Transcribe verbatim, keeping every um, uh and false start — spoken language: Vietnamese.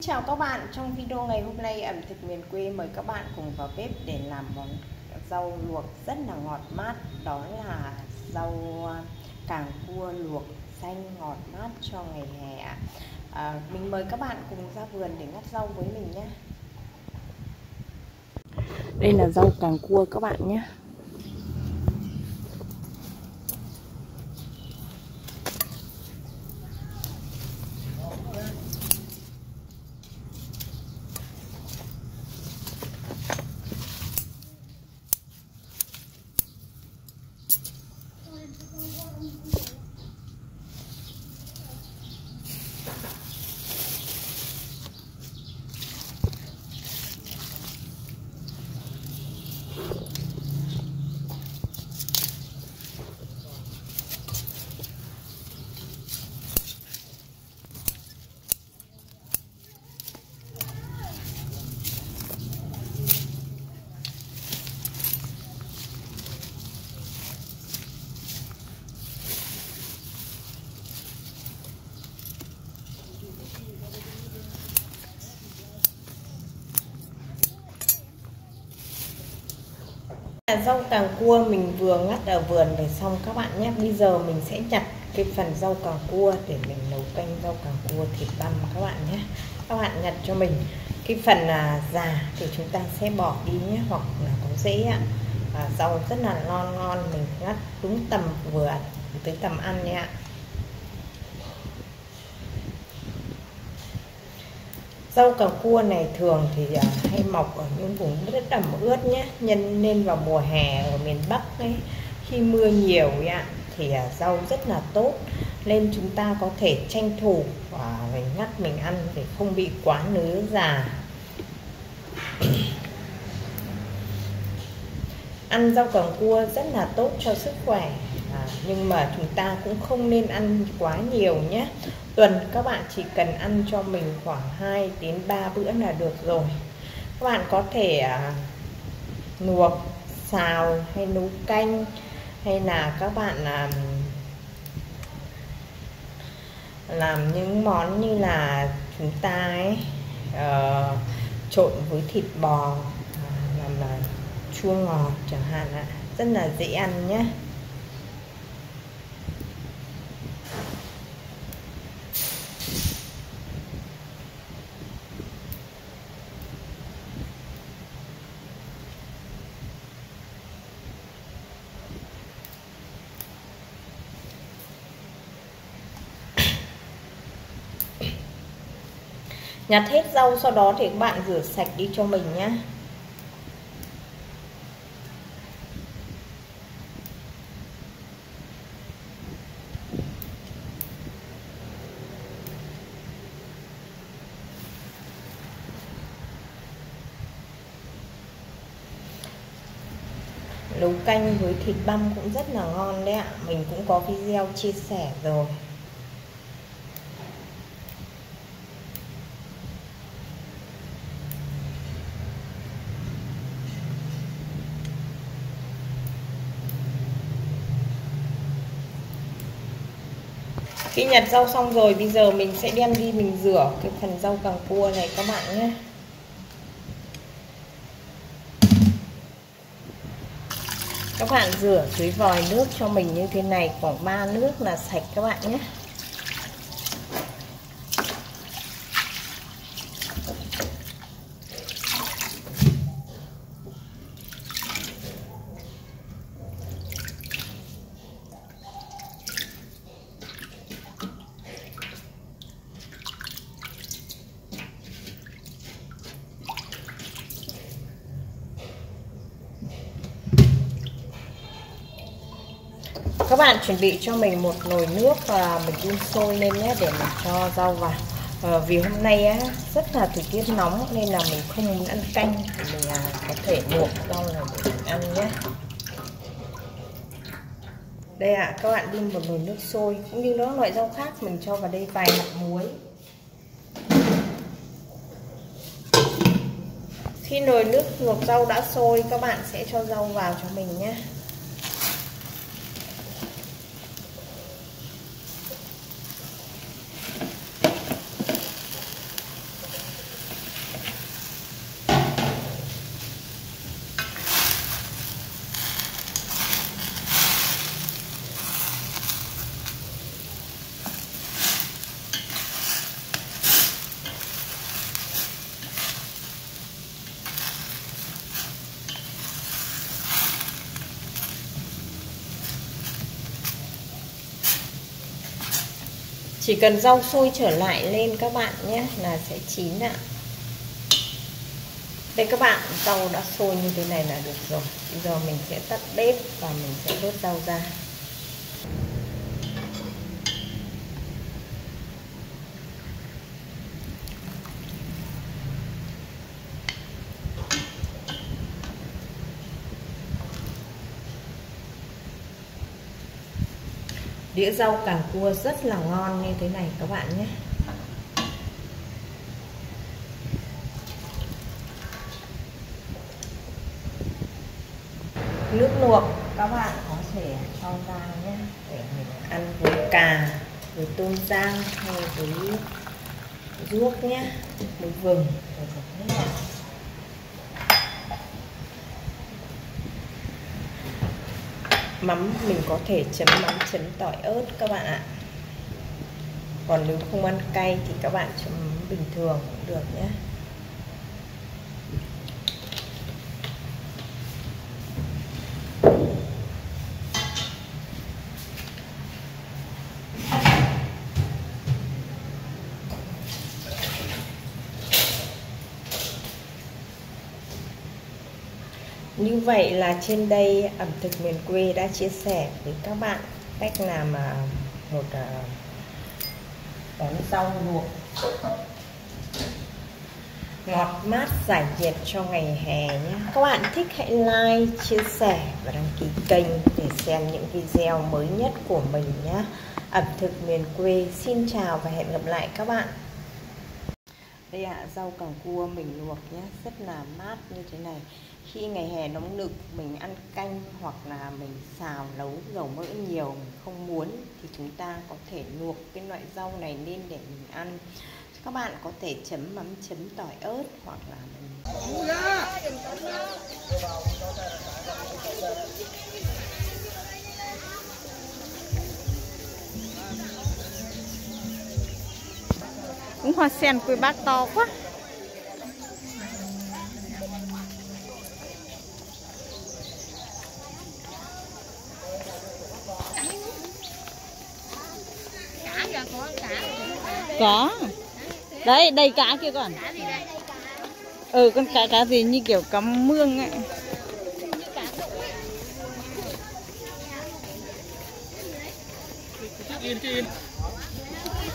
Chào các bạn, trong video ngày hôm nay ẩm thực miền quê mời các bạn cùng vào bếp để làm món rau luộc rất là ngọt mát. Đó là rau càng cua luộc xanh ngọt mát cho ngày hè. à, Mình mời các bạn cùng ra vườn để ngắt rau với mình nhé. Đây là rau càng cua các bạn nhé. Rau càng cua mình vừa ngắt ở vườn về xong các bạn nhé. Bây giờ mình sẽ nhặt cái phần rau càng cua để mình nấu canh rau càng cua thịt băm các bạn nhé. Các bạn nhặt cho mình cái phần à, già thì chúng ta sẽ bỏ đi nhé, hoặc là có rễ ạ. À, rau rất là ngon ngon, mình ngắt đúng tầm vừa tới tầm ăn nhé ạ. Rau càng cua này thường thì hay mọc ở những vùng rất ẩm ướt nhé, nhân nên vào mùa hè ở miền Bắc ấy, khi mưa nhiều ạ thì rau rất là tốt, nên chúng ta có thể tranh thủ và mình ngắt mình ăn để không bị quá nứa già. Ăn rau càng cua rất là tốt cho sức khỏe, à, nhưng mà chúng ta cũng không nên ăn quá nhiều nhé. Tuần các bạn chỉ cần ăn cho mình khoảng hai đến ba bữa là được rồi. Các bạn có thể à, luộc, xào hay nấu canh, hay là các bạn làm làm những món như là chúng ta ấy, uh, trộn với thịt bò, làm là chua ngọt chẳng hạn ạ, rất là dễ ăn nhé. Nhặt hết rau sau đó thì các bạn rửa sạch đi cho mình nhé. Nấu canh với thịt băm cũng rất là ngon đấy ạ. Mình cũng có video chia sẻ rồi. Khi nhặt rau xong rồi, bây giờ mình sẽ đem đi mình rửa cái phần rau càng cua này các bạn nhé. Các bạn rửa dưới vòi nước cho mình như thế này, khoảng ba nước là sạch các bạn nhé. Các bạn chuẩn bị cho mình một nồi nước và mình đun sôi lên nhé, để mình cho rau vào. à, Vì hôm nay á, rất là thời tiết nóng nên là mình không muốn ăn canh, thì mình à, có thể luộc rau là để mình ăn nhé. Đây ạ, à, các bạn đun một nồi nước sôi, cũng như các loại rau khác mình cho vào đây vài hạt muối. Khi nồi nước luộc rau đã sôi, các bạn sẽ cho rau vào cho mình nhé. Chỉ cần rau sôi trở lại lên các bạn nhé là sẽ chín ạ. Đây các bạn, rau đã sôi như thế này là được rồi. Bây giờ mình sẽ tắt bếp và mình sẽ vớt rau ra. Đĩa rau càng cua rất là ngon như thế này các bạn nhé. Nước luộc các bạn có thể cho ra nhé, để mình ăn với cà, với tôm rang hay với ruốc nhé, với vừng. Mắm mình có thể chấm mắm chấm tỏi ớt các bạn ạ. Còn nếu không ăn cay thì các bạn chấm bình thường cũng được nhé. Như vậy là trên đây ẩm thực miền quê đã chia sẻ với các bạn cách làm một món rau luộc ngọt mát giải nhiệt cho ngày hè nhé. Các bạn thích hãy like, chia sẻ và đăng ký kênh để xem những video mới nhất của mình nhé. Ẩm thực miền quê xin chào và hẹn gặp lại các bạn. Đây ạ, à, rau càng cua mình luộc nhé, rất là mát như thế này. Khi ngày hè nóng nực mình ăn canh hoặc là mình xào nấu dầu mỡ nhiều mình không muốn thì chúng ta có thể luộc cái loại rau này lên để mình ăn. Các bạn có thể chấm mắm chấm tỏi ớt hoặc là mình cũng hoa sen quê bác to quá. Có. Đấy, đầy cá kia còn. Ừ, con cá cá gì như kiểu cá mương ấy. Yên chứ yên.